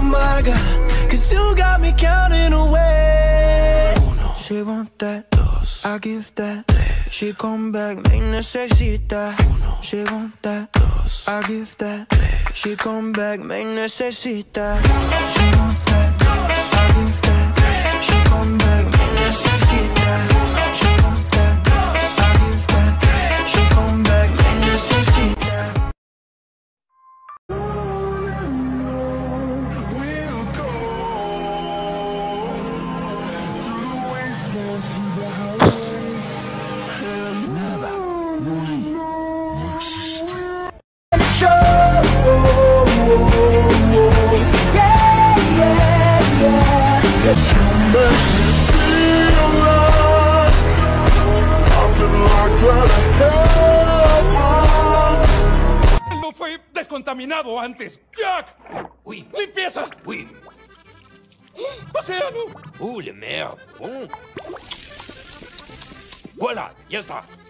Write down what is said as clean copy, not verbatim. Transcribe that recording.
my God, 'cause you got me counting away. Uno, she want that, dos, I give that, tres, she come back, me necesita. Uno, she want that, dos, I give that, tres, she come back, me necesita. She want that, I give that, she come back, me necesita. She want that, I give that, she come back, me necesita. No fue descontaminado antes. Jack. Oui. Limpieza. Oui. Océano. Ouh, les mers. Bon. Voilà, ya está.